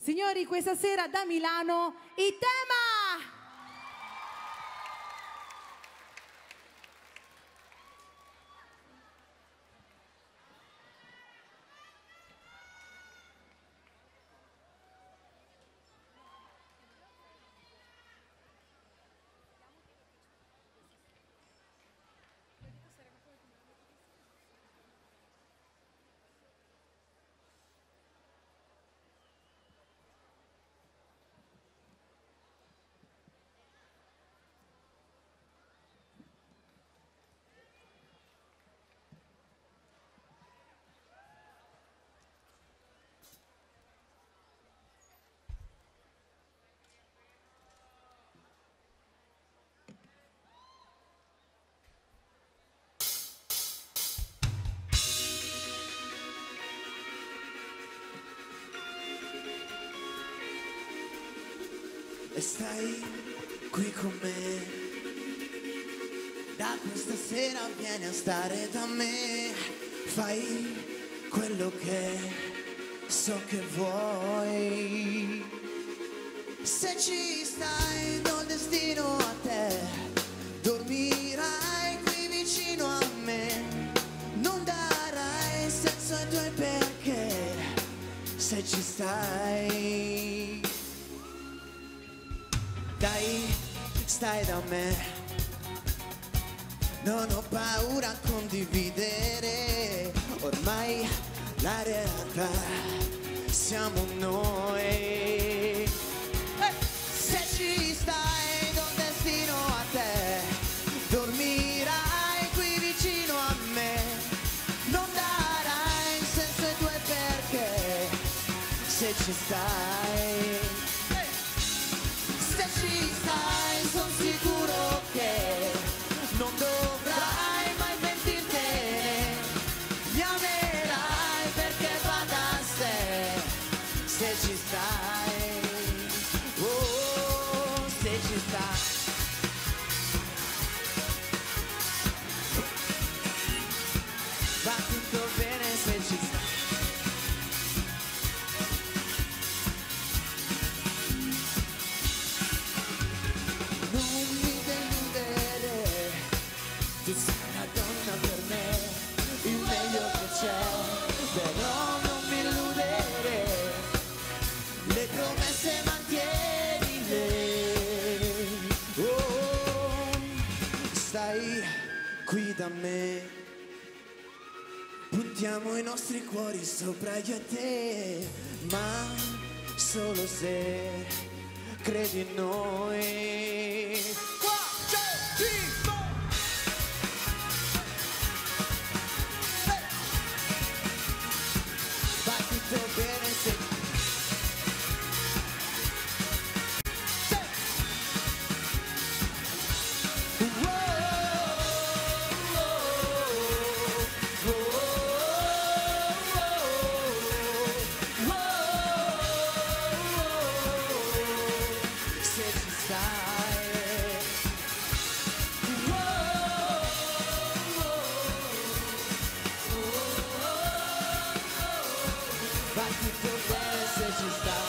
Signori, questa sera da Milano, i Tema! E stai qui con me, da questa sera vieni a stare da me, fai quello che so che vuoi. Se ci stai do il destino a te, dormirai qui vicino a me, non darai senso ai tuoi perché, se ci stai. Dai, stai da me, non ho paura a condividere, ormai la realtà siamo noi. Se ci stai do il destino a te, dormirai qui vicino a me, non darai senso ai tuoi perché, se ci stai. Se ci stai, son sicuro che non dovrai mai pentirtene, mi amerai perché va da sé, se ci stai, oh, se ci stai. Va tutto bene se ci stai. Tu sei una donna per me, il meglio che c'è, però non mi illudere, le promesse mantienile. Oh, stai qui da me, puntiamo i nostri cuori sopra io e te, ma solo se credi in noi. Bene se se ci stai, va tutto bene se ci stai.